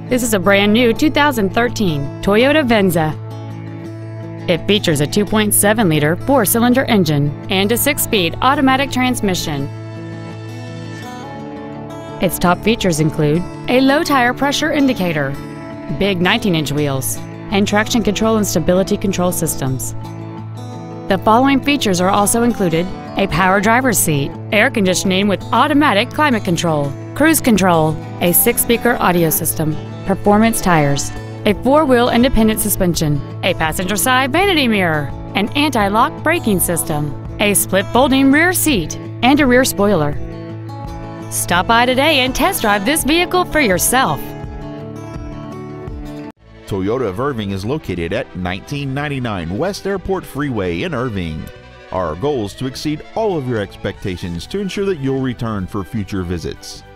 This is a brand new 2013 Toyota Venza. It features a 2.7-liter four-cylinder engine and a 6-speed automatic transmission. Its top features include a low tire pressure indicator, big 19-inch wheels, and traction control and stability control systems. The following features are also included: a power driver's seat, air conditioning with automatic climate control, cruise control, a 6-speaker audio system, performance tires, a 4-wheel independent suspension, a passenger side vanity mirror, an anti-lock braking system, a split folding rear seat, and a rear spoiler. Stop by today and test drive this vehicle for yourself. Toyota of Irving is located at 1999 West Airport Freeway in Irving. Our goal is to exceed all of your expectations to ensure that you'll return for future visits.